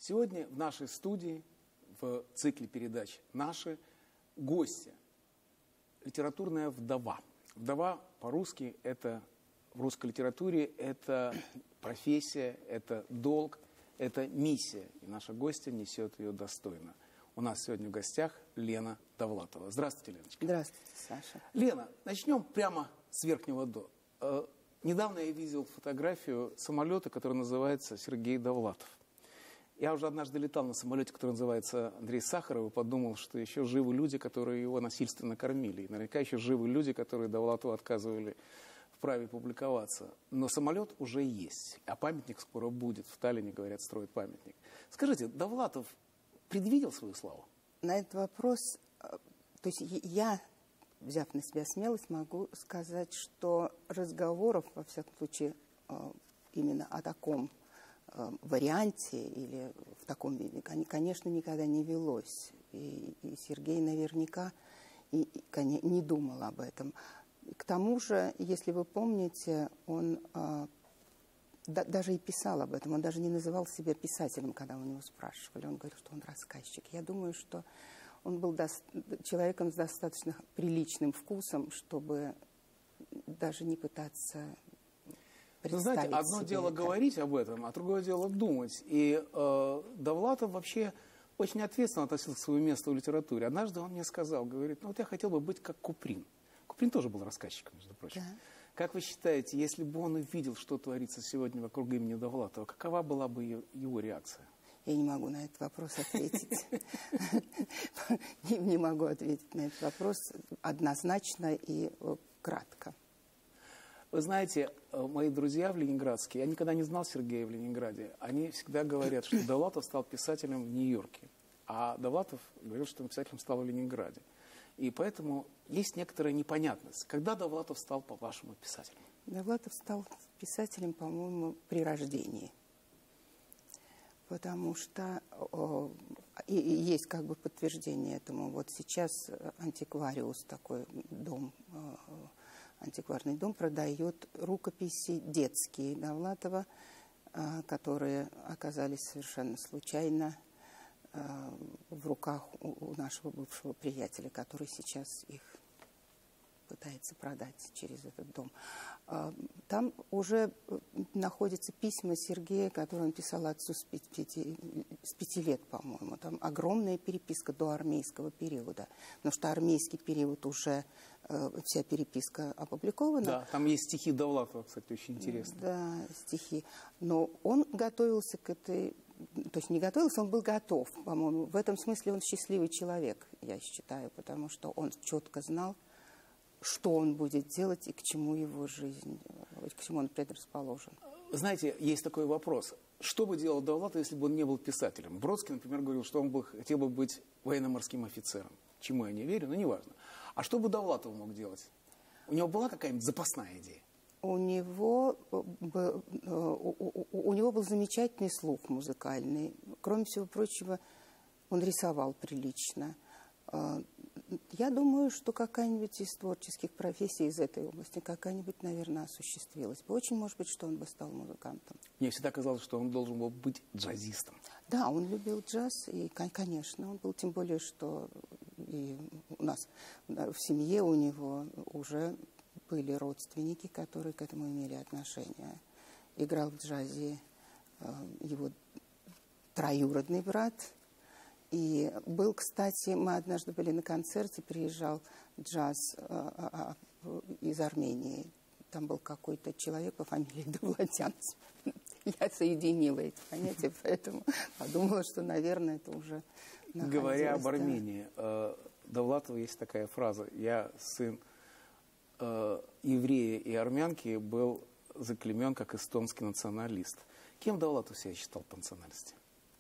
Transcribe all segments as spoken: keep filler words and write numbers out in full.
Сегодня в нашей студии, в цикле передач «Наши» гости. Литературная вдова. Вдова по-русски это, в русской литературе, это профессия, это долг, это миссия. И наша гостья несет ее достойно. У нас сегодня в гостях Лена Довлатова. Здравствуйте, Леночка. Здравствуйте, Саша. Лена, начнем прямо с верхнего до. Э, недавно я видел фотографию самолета, который называется Сергей Довлатов. Я уже однажды летал на самолете, который называется Андрей Сахаров, и подумал, что еще живы люди, которые его насильственно кормили. И наверняка еще живы люди, которые Довлатову отказывали в праве публиковаться. Но самолет уже есть, а памятник скоро будет. В Таллине, говорят, строят памятник. Скажите, Довлатов предвидел свою славу? На этот вопрос, то есть я, взяв на себя смелость, могу сказать, что разговоров, во всяком случае, именно о таком варианте или в таком виде, конечно, никогда не велось. И, и Сергей наверняка и, и, не думал об этом. К тому же, если вы помните, он а, да, даже и писал об этом. Он даже не называл себя писателем, когда у него спрашивали. Он говорил, что он рассказчик. Я думаю, что он был до, человеком с достаточно приличным вкусом, чтобы даже не пытаться... Вы знаете, одно дело это. говорить об этом, а другое дело думать. И э, Довлатов вообще очень ответственно относился к своему месту в литературе. Однажды он мне сказал, говорит, ну вот я хотел бы быть как Куприн. Куприн тоже был рассказчиком, между прочим. Да. Как вы считаете, если бы он увидел, что творится сегодня вокруг имени Довлатова, какова была бы ее, его реакция? Я не могу на этот вопрос ответить. Не могу ответить на этот вопрос однозначно и кратко. Вы знаете, мои друзья в Ленинградске, я никогда не знал Сергея в Ленинграде, они всегда говорят, что Довлатов стал писателем в Нью-Йорке, а Довлатов говорил, что он писателем стал в Ленинграде. И поэтому есть некоторая непонятность. Когда Довлатов стал, по-вашему, писателем? Довлатов стал писателем, по-моему, при рождении. Потому что о, и, и есть как бы подтверждение этому. Вот сейчас антиквариус, такой дом... О, антикварный дом продает рукописи детские Довлатова, которые оказались совершенно случайно в руках у нашего бывшего приятеля, который сейчас их пытается продать через этот дом. Там уже находятся письма Сергея, которые он писал отцу с пяти, с пяти лет, по-моему. Там огромная переписка до армейского периода. Потому что армейский период уже э, вся переписка опубликована. Да, там есть стихи Довлатова, кстати, очень интересные. Да, стихи. Но он готовился к этой... То есть не готовился, он был готов, по-моему. В этом смысле он счастливый человек, я считаю, потому что он четко знал, что он будет делать и к чему его жизнь, к чему он предрасположен. Знаете, есть такой вопрос. Что бы делал Довлатов, если бы он не был писателем? Бродский, например, говорил, что он бы, хотел бы быть военно-морским офицером. Чему я не верю, но неважно. А что бы Довлатов мог делать? У него была какая-нибудь запасная идея? У него, у него был замечательный слух музыкальный. Кроме всего прочего, он рисовал прилично. Я думаю, что какая-нибудь из творческих профессий из этой области, какая-нибудь, наверное, осуществилась бы. Очень может быть, что он бы стал музыкантом. Мне всегда казалось, что он должен был быть джазистом. Да, он любил джаз, и, конечно, он был, тем более, что и у нас в семье у него уже были родственники, которые к этому имели отношение. Играл в джазе его троюродный брат. И был, кстати, мы однажды были на концерте, приезжал джаз а, а, из Армении. Там был какой-то человек по фамилии Довлатян. Я соединила эти понятия, поэтому подумала, что, наверное, это уже Говоря об Армении, да. Довлатова есть такая фраза: «Я сын э, еврея и армянки, был заклеймен как эстонский националист». Кем Довлатов себя считал по национальности?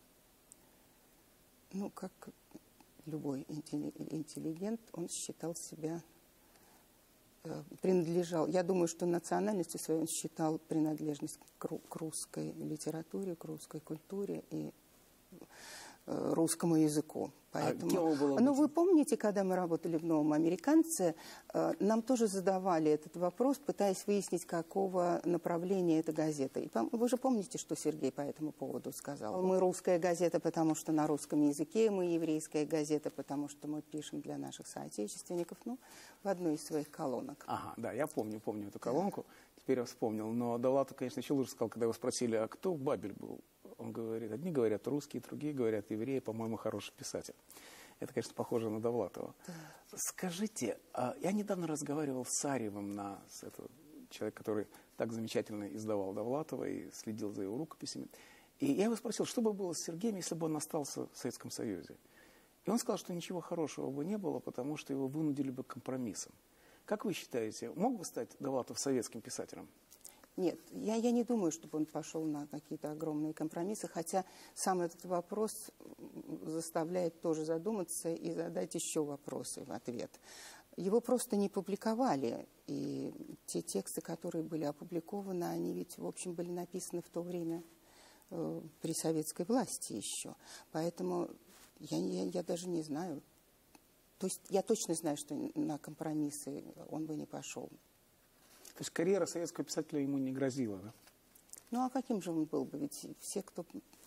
Ну, как любой интеллигент, он считал себя, э, принадлежал, я думаю, что национальностью своей он считал принадлежность к, к русской литературе, к русской культуре. И русскому языку. Поэтому, а кем было ну, вы помните, когда мы работали в «Новом американце», нам тоже задавали этот вопрос, пытаясь выяснить, какого направления эта газета. И вы же помните, что Сергей по этому поводу сказал? Мы русская газета, потому что на русском языке, мы еврейская газета, потому что мы пишем для наших соотечественников, ну, в одной из своих колонок. Ага, да, я помню, помню эту колонку, теперь я вспомнил. Но Довлатов, конечно, еще лучше сказал, когда его спросили, а кто Бабель был? Он говорит, одни говорят русские, другие говорят евреи, по-моему, хороший писатель. Это, конечно, похоже на Довлатова. Да. Скажите, я недавно разговаривал с Арьевым, на, с это, человек, который так замечательно издавал Довлатова и следил за его рукописями. И я его спросил, что бы было с Сергеем, если бы он остался в Советском Союзе. И он сказал, что ничего хорошего бы не было, потому что его вынудили бы к компромиссам. Как вы считаете, мог бы стать Довлатов советским писателем? Нет, я, я не думаю, чтобы он пошел на какие-то огромные компромиссы, хотя сам этот вопрос заставляет тоже задуматься и задать еще вопросы в ответ. Его просто не публиковали, и те тексты, которые были опубликованы, они ведь, в общем, были написаны в то время э, при советской власти еще. Поэтому я, я, я даже не знаю. То есть я точно знаю, что на компромиссы он бы не пошел. То есть карьера советского писателя ему не грозила, да? Ну, а каким же он был бы? Ведь все, кто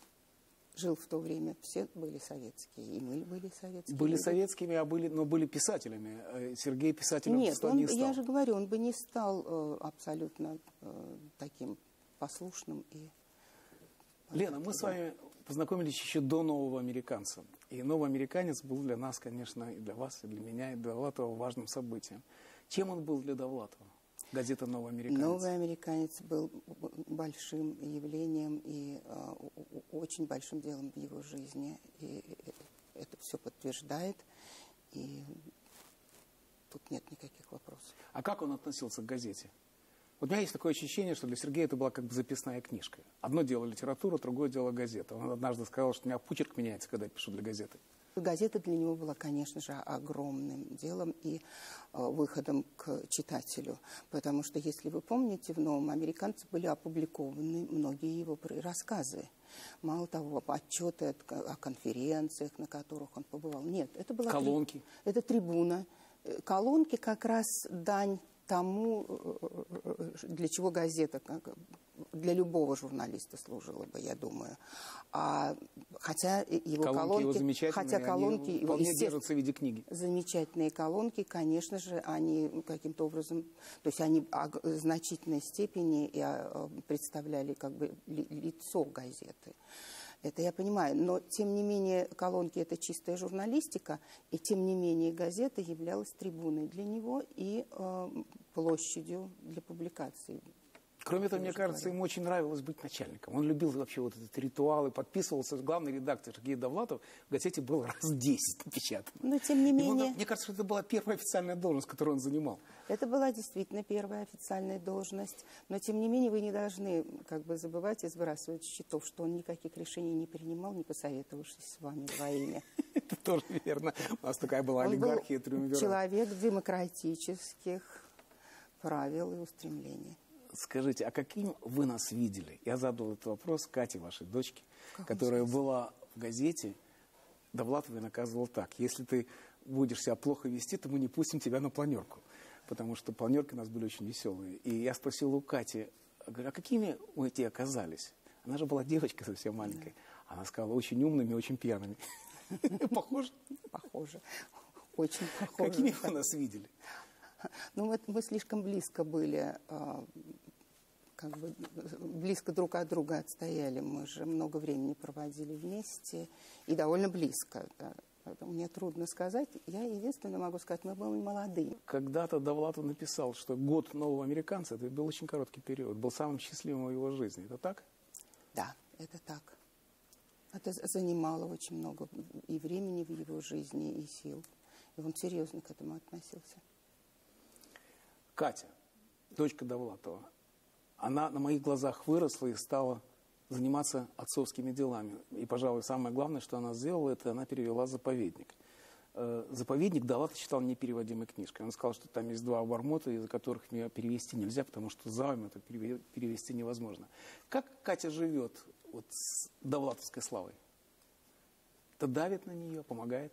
жил в то время, все были советские, и мы были советские. Были люди. Советскими, а были, но были писателями. Сергей писателем Нет, стал, он, не стал. я же говорю, он бы не стал э, абсолютно э, таким послушным. И... Лена, мы с вами познакомились еще до «Нового американца». И «Новый американец» был для нас, конечно, и для вас, и для меня, и для Довлатова важным событием. Чем он был для Довлатова? Газета «Новый американец». «Новый американец» был большим явлением и э, очень большим делом в его жизни. И это все подтверждает. И тут нет никаких вопросов. А как он относился к газете? Вот у меня есть такое ощущение, что для Сергея это была как бы записная книжка. Одно дело литература, другое дело газета. Он однажды сказал, что у меня почерк меняется, когда я пишу для газеты. Газета для него была, конечно же, огромным делом и э, выходом к читателю. Потому что, если вы помните, в «Новом американце» были опубликованы многие его рассказы. Мало того, отчеты о конференциях, на которых он побывал. Нет, это была... Колонки. Три... Это трибуна. Колонки как раз дань тому, для чего газета, для любого журналиста служила бы, я думаю. А, хотя его колонки, колонки его замечательные, хотя колонки они его, вполне держатся в виде книги. Замечательные колонки, конечно же, они каким-то образом, то есть они в значительной степени представляли как бы лицо газеты. Это я понимаю, но тем не менее колонки — это чистая журналистика, и тем не менее газета являлась трибуной для него и э, площадью для публикаций. Кроме того, мне кажется, говорю. Ему очень нравилось быть начальником. Он любил вообще вот этот ритуал и подписывался. Главный редактор Сергей Довлатов в газете был раз десять напечатан. Но тем не менее... Он, мне кажется, что это была первая официальная должность, которую он занимал. Это была действительно первая официальная должность. Но тем не менее вы не должны как бы забывать и сбрасывать с счетов, что он никаких решений не принимал, не посоветовавшись с вами двоими. Это тоже верно. У нас такая была олигархия, триумвират. Человек демократических правил и устремлений. Скажите, а каким вы нас видели? Я задал этот вопрос Кате, вашей дочке, которая смысле? была в газете. Довлатов наказывал так: если ты будешь себя плохо вести, то мы не пустим тебя на планерку. Потому что планерки у нас были очень веселые. И я спросил у Кати, говорю, а какими мы те оказались? Она же была девочка совсем маленькая. Она сказала, очень умными, очень пьяными. Похоже? Похоже. Очень похоже. Какими вы нас видели? Ну, мы, мы слишком близко были, э, как бы близко друг от друга отстояли. Мы же много времени проводили вместе и довольно близко. Да. Мне трудно сказать. Я единственное могу сказать, мы были молодые. Когда-то Довлатов написал, что год «Нового американца» это был очень короткий период, был самым счастливым в его жизни. Это так? Да, это так. Это занимало очень много и времени в его жизни, и сил. И он серьезно к этому относился. Катя, дочка Довлатова, она на моих глазах выросла и стала заниматься отцовскими делами. И, пожалуй, самое главное, что она сделала, это она перевела «Заповедник». «Заповедник» Довлатов считал непереводимой книжкой. Он сказал, что там есть два обормота, из-за которых ее перевести нельзя, потому что завом это перевести невозможно. Как Катя живет вот с довлатовской славой? Это давит на нее, помогает?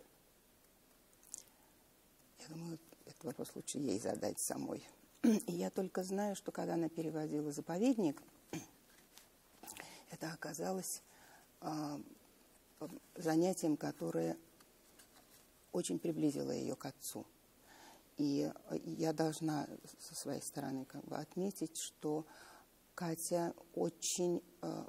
Я думаю, этот вопрос лучше ей задать самой. И я только знаю, что когда она переводила «Заповедник», это оказалось э, занятием, которое очень приблизило ее к отцу. И я должна со своей стороны как бы отметить, что Катя очень, э,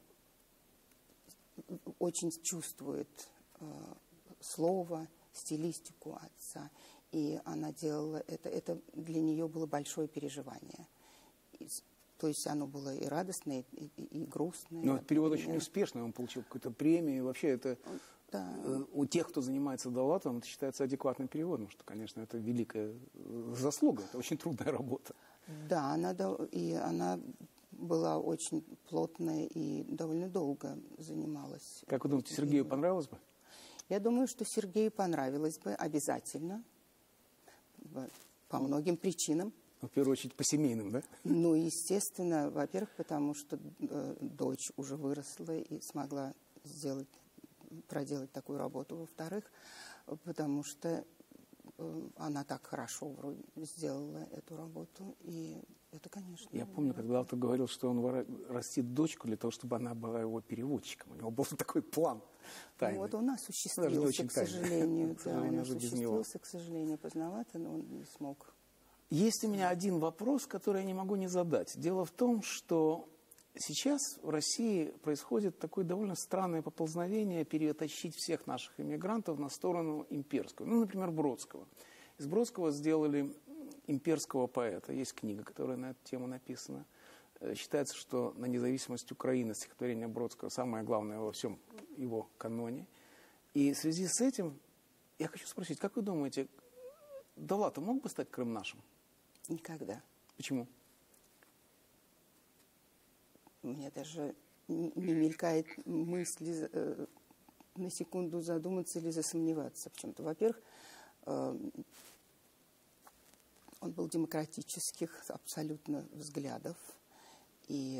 очень чувствует э, слово, стилистику отца. И она делала это. Это для нее было большое переживание. И, то есть оно было и радостное, и, и, и грустное. Но перевод очень успешный, он получил какую-то премию. И вообще это да. у тех, кто занимается Довлатовым, это считается адекватным переводом, что, конечно, это великая заслуга, это очень трудная работа. Да, она, и она была очень плотная и довольно долго занималась. Как вы думаете, Сергею понравилось бы? Я думаю, что Сергею понравилось бы обязательно, по многим причинам. В первую очередь, по семейным, да? Ну, естественно, во-первых, потому что э, дочь уже выросла и смогла сделать, проделать такую работу. Во-вторых, потому что э, она так хорошо вроде сделала эту работу. И это, конечно... Я помню, когда автор говорил, что он растит дочку для того, чтобы она была его переводчиком. У него был такой план тайный. Ну, вот он осуществился, к сожалению. К сожалению, да, он осуществился, к сожалению, поздновато, но он не смог. Есть у меня один вопрос, который я не могу не задать. Дело в том, что сейчас в России происходит такое довольно странное поползновение перетащить всех наших иммигрантов на сторону имперскую. Ну, например, Бродского. Из Бродского сделали имперского поэта. Есть книга, которая на эту тему написана. Считается, что на независимость Украины стихотворение Бродского самое главное во всем его каноне. И в связи с этим я хочу спросить, как вы думаете, Довлатов мог бы стать Крым нашим? Никогда. Почему? У меня даже не мелькает мысли э, на секунду задуматься или засомневаться в чем-то. Во-первых, э, он был демократических абсолютно взглядов. И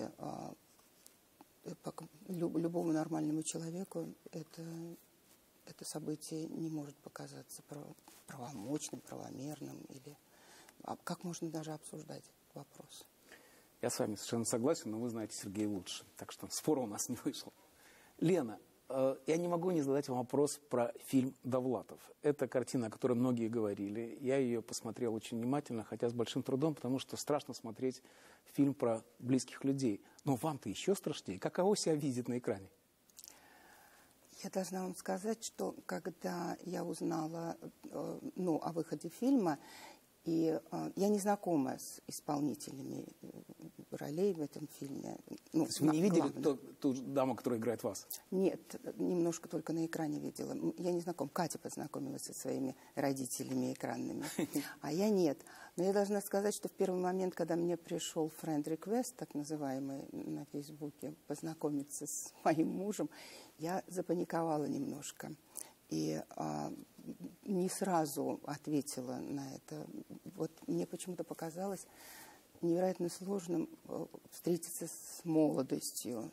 э, люб, любому нормальному человеку это, это событие не может показаться прав, правомочным, правомерным. Или, а как можно даже обсуждать этот вопрос? Я с вами совершенно согласен, но вы знаете Сергея лучше. Так что спора у нас не вышло. Лена, э, я не могу не задать вам вопрос про фильм «Довлатов». Это картина, о которой многие говорили. Я ее посмотрел очень внимательно, хотя с большим трудом, потому что страшно смотреть фильм про близких людей. Но вам-то еще страшнее. Каково себя видит на экране? Я должна вам сказать, что когда я узнала э, ну, о выходе фильма, и э, я не знакома с исполнителями ролей в этом фильме. Ну, То есть вы не видели ту, ту даму, которая играет вас? Нет, немножко только на экране видела. Я не знакома. Катя познакомилась со своими родителями экранными, а я нет. Но я должна сказать, что в первый момент, когда мне пришел friend request, так называемый на Фейсбуке, познакомиться с моим мужем, я запаниковала немножко. И а, не сразу ответила на это. Вот мне почему-то показалось невероятно сложным встретиться с молодостью.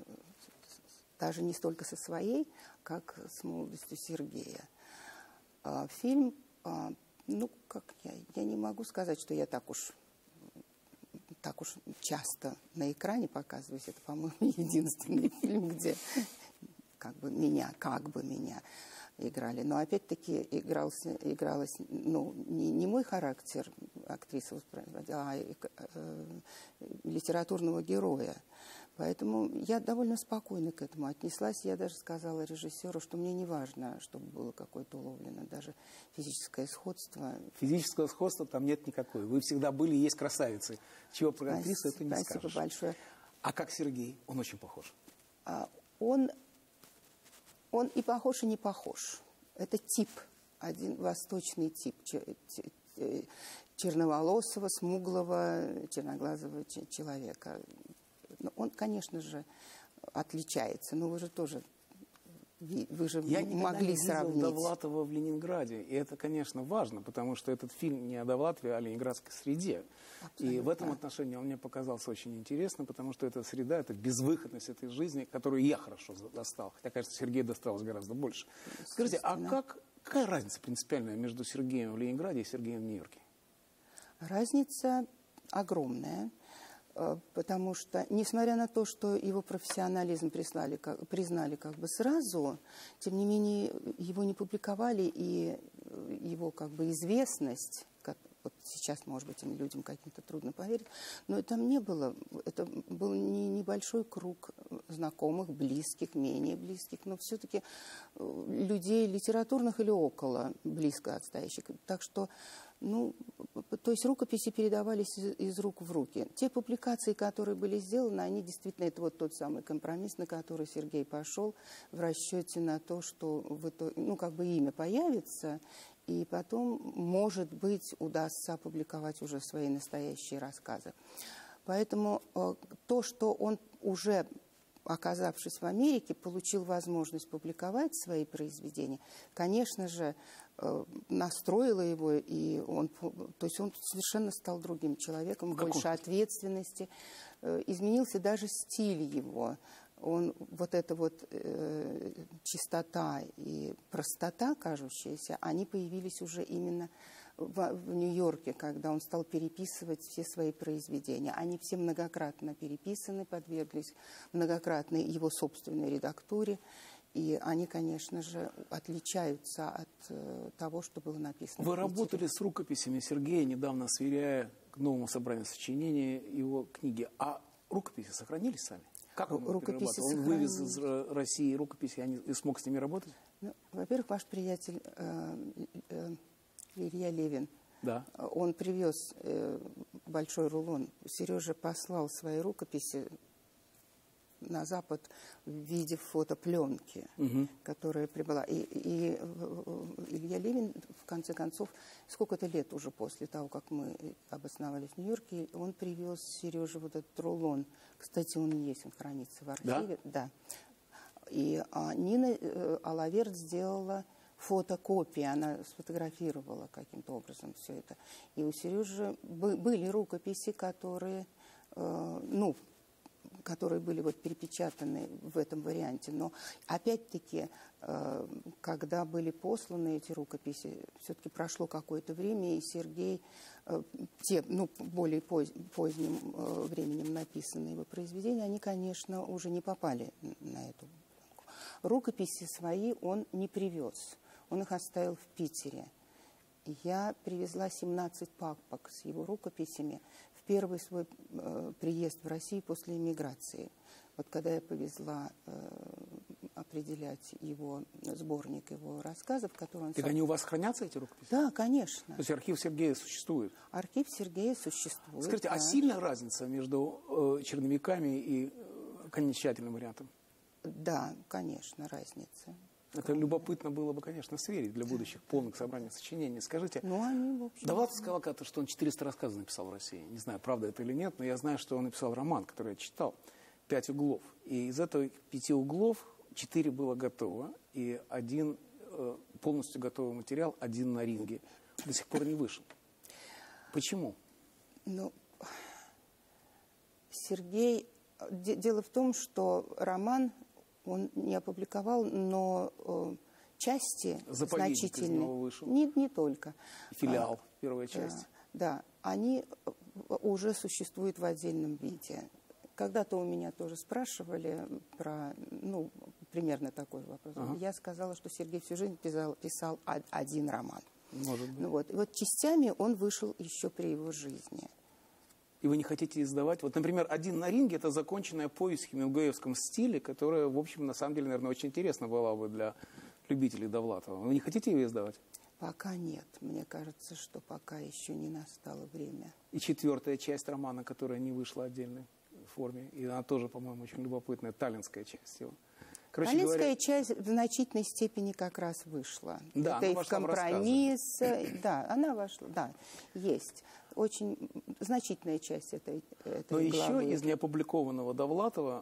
Даже не столько со своей, как с молодостью Сергея. А, фильм, а, ну, как я, я не могу сказать, что я так уж, так уж часто на экране показываюсь. Это, по-моему, единственный фильм, где как бы меня, как бы меня играли. Но опять-таки игрался, игралась ну, не, не мой характер актрисы, а э, литературного героя. Поэтому я довольно спокойно к этому отнеслась. Я даже сказала режиссеру, что мне не важно, чтобы было какое-то уловлено даже физическое сходство. Физического сходства там нет никакой. Вы всегда были и есть красавицей. Чего про актрису это не Спасибо скажешь. Спасибо большое. А как Сергей? Он очень похож. А, он... Он и похож, и не похож. Это тип, один восточный тип черноволосого, смуглого, черноглазого человека. Но он, конечно же, отличается. Но вы же тоже вы же Я могли не сравнить. видел Довлатова в Ленинграде. И это, конечно, важно, потому что этот фильм не о Довлатове, а о ленинградской среде. Абсолютно. И в этом отношении он мне показался очень интересным, потому что эта среда, это безвыходность этой жизни, которую я хорошо достал. Хотя, кажется, Сергею досталось гораздо больше. Скажите, а как, какая разница принципиальная между Сергеем в Ленинграде и Сергеем в Нью-Йорке? Разница огромная. Потому что, несмотря на то, что его профессионализм признали как, признали как бы сразу, тем не менее его не публиковали, и его как бы известность, как, вот сейчас, может быть, этим людям каким-то трудно поверить, но там не было, это был не небольшой круг знакомых, близких, менее близких, но все-таки людей литературных или около близко отстоящих. Так что Ну, то есть рукописи передавались из, из рук в руки. Те публикации, которые были сделаны, они действительно, это вот тот самый компромисс, на который Сергей пошел в расчете на то, что в итоге, ну, как бы имя появится, и потом, может быть, удастся опубликовать уже свои настоящие рассказы. Поэтому э, то, что он уже, оказавшись в Америке, получил возможность публиковать свои произведения, конечно же, настроила его, и он, то есть он совершенно стал другим человеком, Какой? больше ответственности. Изменился даже стиль его. Он, вот эта вот э, чистота и простота, кажущаяся, они появились уже именно в, в Нью-Йорке, когда он стал переписывать все свои произведения. Они все многократно переписаны, подверглись многократной его собственной редактуре. И они, конечно же, отличаются от э, того, что было написано. Вы работали с рукописями Сергея, недавно сверяя к новому собранию сочинений его книги. А рукописи сохранились сами? Как он рукописи Он вывез из России рукописи и, и смог с ними работать? Ну, во-первых, ваш приятель э, э, Илья Левин, да. Он привез э, большой рулон. Сережа послал свои рукописи на Запад в виде фотопленки, угу. которая прибыла. И, и Илья Левин, в конце концов, сколько-то лет уже после того, как мы обосновались в Нью-Йорке, он привез Сереже вот этот рулон. Кстати, он есть, он хранится в архиве. Да. Да. И а, Нина э, Алаверт сделала фотокопии, она сфотографировала каким-то образом все это. И у Сережи были рукописи, которые, э, ну, которые были вот перепечатаны в этом варианте. Но опять-таки, э, когда были посланы эти рукописи, все-таки прошло какое-то время, и Сергей, э, те, ну, более поз, поздним э, временем написанные его произведения, они, конечно, уже не попали на эту пленку. Рукописи свои он не привез. Он их оставил в Питере. Я привезла семнадцать папок с его рукописями в первый свой э, приезд в Россию после эмиграции. Вот когда я повезла э, определять его сборник его рассказов, который он... Так сам... они у вас хранятся, эти рукописи? Да, конечно. То есть архив Сергея существует? Архив Сергея существует. Скажите, да. А сильная разница между э, черновиками и э, окончательным вариантом? Да, конечно, разница. Это любопытно было бы, конечно, сверить для будущих полных собраний сочинений. Скажите, ну, они, в общем, Довлатов сказал как-то, что он четыреста рассказов написал в России. Не знаю, правда это или нет, но я знаю, что он написал роман, который я читал, «Пять углов». И из этого пяти углов четыре было готово, и один э, полностью готовый материал, один на ринге, до сих пор не вышел. Почему? Ну, Сергей... Дело в том, что роман... Он не опубликовал, но э, части Заповедник значительные. Из него вышел. Не, не только. Филиал, а, первая часть. Да, да, они уже существуют в отдельном виде. Когда-то у меня тоже спрашивали про, ну, примерно такой вопрос. Ага. Я сказала, что Сергей всю жизнь писал, писал один роман. Может быть. Ну, вот. И вот частями он вышел еще при его жизни. И вы не хотите издавать. Вот, например, «Один на ринге» — это законченная повесть в хемингуэевском стиле, которая, в общем, на самом деле, наверное, очень интересна была бы для любителей Довлатова. Вы не хотите ее издавать? Пока нет. Мне кажется, что пока еще не настало время. И четвертая часть романа, которая не вышла в отдельной форме, и она тоже, по-моему, очень любопытная, таллинская часть его. Короче Таллинская говоря... часть в значительной степени как раз вышла. Да, это и в компромисс. В да, она вошла. Да, есть. Очень значительная часть этой, этой Но главы. еще из неопубликованного Довлатова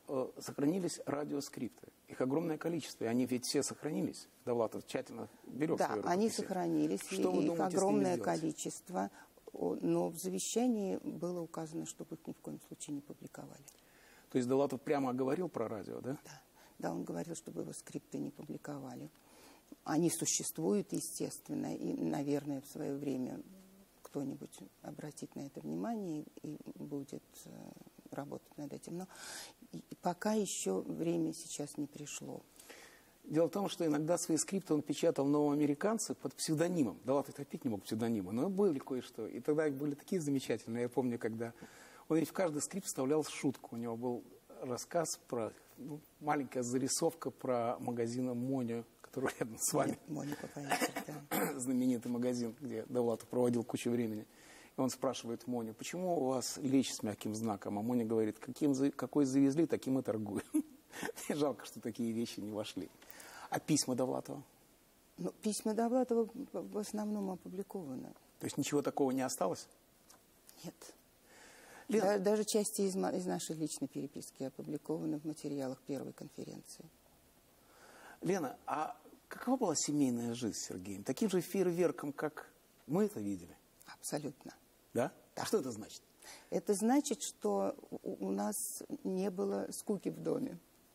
э, сохранились радиоскрипты. Их огромное количество, и они ведь все сохранились. Довлатов тщательно берег Да, свои рукописи. они сохранились, Что и вы их думаете огромное с ними сделать? количество. Но в завещании было указано, чтобы их ни в коем случае не публиковали. То есть Довлатов прямо говорил про радио, да? Да, да, он говорил, чтобы его скрипты не публиковали. Они существуют, естественно, и, наверное, в свое время кто-нибудь обратит на это внимание и будет э, работать над этим. Но и, пока еще время сейчас не пришло. Дело в том, что иногда свои скрипты он печатал новоамериканцы под псевдонимом. Довлатов терпеть не мог псевдонима, но были кое-что. И тогда были такие замечательные. Я помню, когда он ведь в каждый скрипт вставлял шутку. У него был рассказ про, ну, маленькая зарисовка про магазин «Моню», который рядом с вами. Моня Папаевич, да. Знаменитый магазин, где Довлатов проводил кучу времени. И он спрашивает Моню, почему у вас лечь с мягким знаком? А Моня говорит, каким, какой завезли, таким и торгуем. Мне жалко, что такие вещи не вошли. А письма Довлатова? Ну, письма Довлатова в основном опубликованы. То есть ничего такого не осталось? Нет. Лена, Да, даже части из, из нашей личной переписки опубликованы в материалах первой конференции. Лена, а какова была семейная жизнь с Сергеем? Таким же фейерверком, как мы это видели? Абсолютно. Да? Да. А что это значит? Это значит, что у, у нас не было скуки в доме.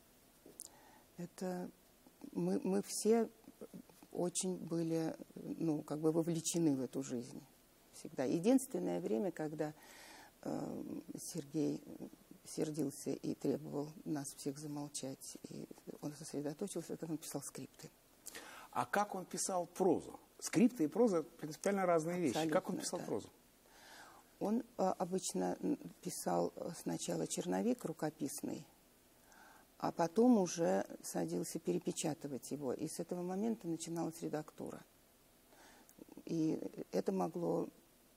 Это мы, мы все очень были, ну, как бы вовлечены в эту жизнь всегда. Единственное время, когда э, Сергей сердился и требовал нас всех замолчать, и он сосредоточился, когда он писал скрипты. А как он писал прозу? Скрипты и проза принципиально разные вещи. Абсолютно, Как он писал да. прозу? Он а, обычно писал сначала черновик рукописный, а потом уже садился перепечатывать его. И с этого момента начиналась редактура. И это могло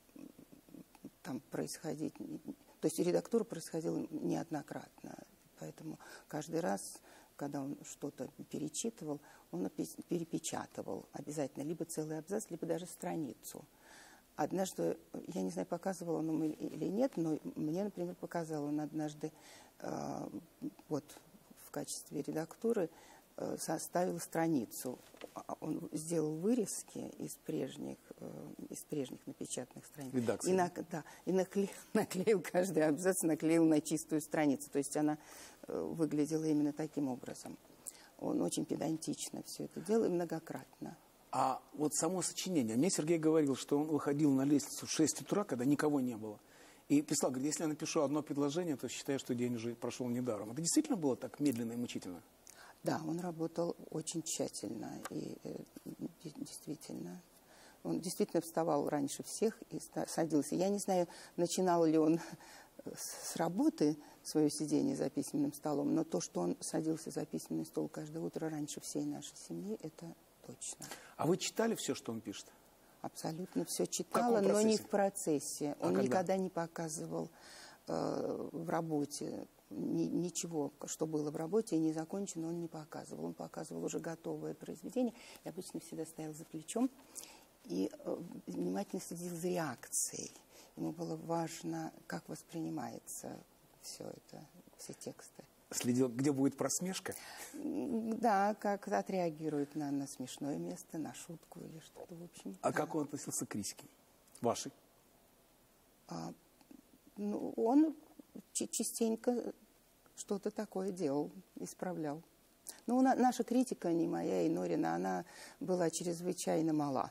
там происходить... То есть редактура происходила неоднократно. Поэтому каждый раз, когда он что-то перечитывал, он перепечатывал обязательно либо целый абзац, либо даже страницу. Однажды, я не знаю, показывал он ему или нет, но мне, например, показал он однажды, э, вот в качестве редактуры, э, составил страницу. Он сделал вырезки из прежних, э, из прежних напечатанных страниц. Редакция. И, на, да, и наклеил, наклеил каждый абзац, наклеил на чистую страницу. То есть она э, выглядела именно таким образом. Он очень педантично все это делал и многократно. А вот само сочинение. Мне Сергей говорил, что он выходил на лестницу в шесть утра, когда никого не было. И писал, говорит, если я напишу одно предложение, то считаю, что день уже прошел недаром. Это действительно было так медленно и мучительно? Да, он работал очень тщательно. И э, действительно, он действительно вставал раньше всех и садился. Я не знаю, начинал ли он с работы свое сидение за письменным столом, но то, что он садился за письменный стол каждое утро раньше всей нашей семьи, это точно. А вы читали все, что он пишет? Абсолютно все читала, но не в процессе. А Он когда? никогда не показывал э, в работе ни, ничего, что было в работе и не закончено, он не показывал. Он показывал уже готовое произведение и обычно всегда стоял за плечом и э, внимательно следил за реакцией. Ему было важно, как воспринимается все это, все тексты. Следил, где будет просмешка? Да, как отреагирует на, на смешное место, на шутку или что-то, в общем. А да. как он относился к критике? Вашей? А, ну, он частенько что-то такое делал, исправлял. Ну, на, наша критика, не моя и Норина, она была чрезвычайно мала.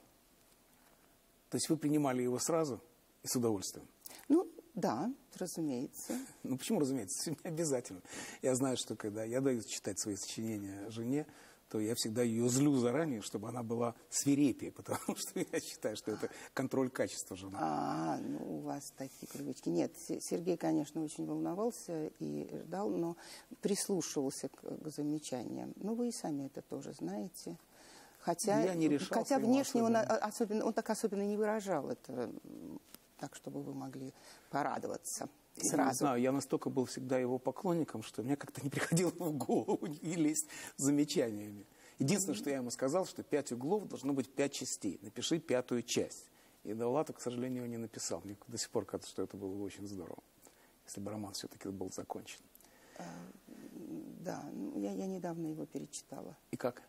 То есть вы принимали его сразу и с удовольствием? Ну, да, разумеется. Ну, почему, разумеется? Не обязательно. Я знаю, что когда я даю читать свои сочинения жене, то я всегда ее злю заранее, чтобы она была свирепее, потому что я считаю, что это контроль качества жены. А, ну, у вас такие привычки. Нет, Сергей, конечно, очень волновался и ждал, но прислушивался к, к замечаниям. Ну, вы и сами это тоже знаете. Хотя, я не решался хотя внешне он, особенно. особенно, он так особенно не выражал это, так, чтобы вы могли порадоваться сразу. Я не знаю, я настолько был всегда его поклонником, что мне как-то не приходило в голову не лезть с замечаниями. Единственное, mm-hmm. что я ему сказал, что пять углов должно быть пять частей. Напиши пятую часть. И Довлатов, к сожалению, его не написал. Мне до сих пор кажется, что это было бы очень здорово, если бы роман все-таки был закончен. да. Я, я недавно его перечитала. И как?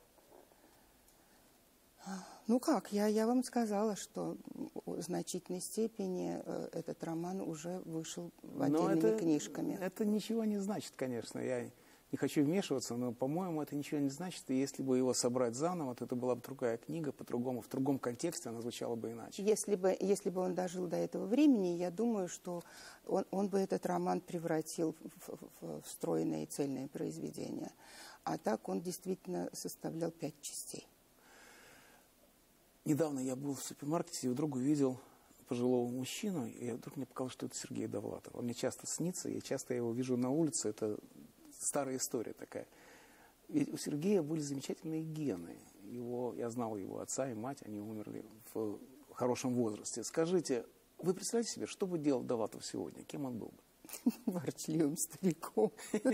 Ну как, я, я вам сказала, что в значительной степени э, этот роман уже вышел отдельными это, книжками. Это ничего не значит, конечно. Я не хочу вмешиваться, но, по-моему, это ничего не значит. И если бы его собрать заново, то это была бы другая книга, по-другому, в другом контексте она звучала бы иначе. Если бы, если бы он дожил до этого времени, я думаю, что он, он бы этот роман превратил в, в, в стройное и цельное произведение. А так он действительно составлял пять частей. Недавно я был в супермаркете и вдруг увидел пожилого мужчину, и вдруг мне показалось, что это Сергей Довлатов. Он мне часто снится, я часто его вижу на улице, это старая история такая. Ведь у Сергея были замечательные гены. Его, я знал его отца и мать, они умерли в хорошем возрасте. Скажите, вы представляете себе, что бы делал Довлатов сегодня? Кем он был бы? Ворчливым стариком.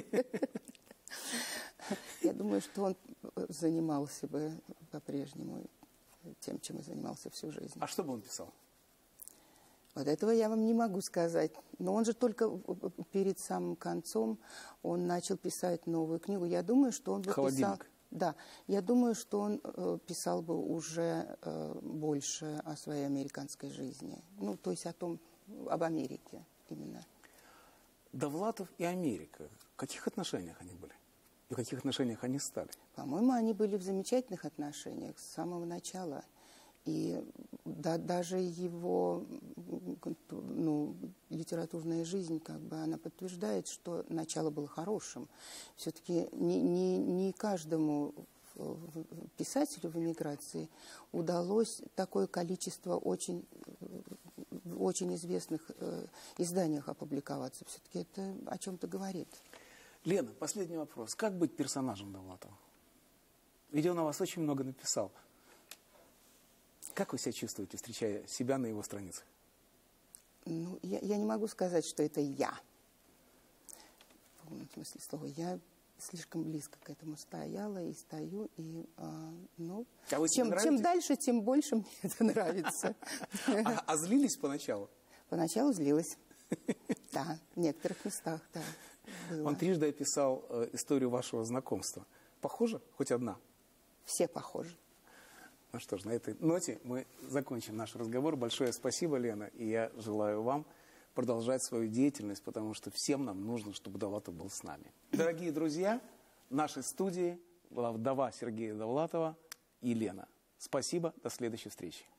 Я думаю, что он занимался бы по-прежнему тем, чем и занимался всю жизнь. А что бы он писал? Вот этого я вам не могу сказать. Но он же только перед самым концом он начал писать новую книгу. Я думаю, что он бы «Холодильник». писал... Да, я думаю, что он э, писал бы уже э, больше о своей американской жизни. Ну, то есть о том, об Америке именно. Довлатов и Америка. В каких отношениях они были? И в каких отношениях они стали? По-моему, они были в замечательных отношениях с самого начала. И да, даже его ну, литературная жизнь, как бы, она подтверждает, что начало было хорошим. Все-таки не, не, не каждому писателю в эмиграции удалось такое количество очень, в очень известных э, изданиях опубликоваться. Все-таки это о чем-то говорит. Лена, последний вопрос. Как быть персонажем Довлатова? Ведь он о вас очень много написал. Как вы себя чувствуете, встречая себя на его страницах? Ну, я, я не могу сказать, что это я. В полном смысле слова. Я слишком близко к этому стояла и стою. И, а, ну, а вы чем, чем дальше, тем больше мне это нравится. А, а злились поначалу? Поначалу злилась. Да, в некоторых местах, да. Он трижды описал э, историю вашего знакомства. Похоже? Хоть одна? Все похожи. Ну что ж, на этой ноте мы закончим наш разговор. Большое спасибо, Лена, и я желаю вам продолжать свою деятельность, потому что всем нам нужно, чтобы Довлатов был с нами. Дорогие друзья, в нашей студии была вдова Сергея Довлатова и Лена. Спасибо, до следующей встречи.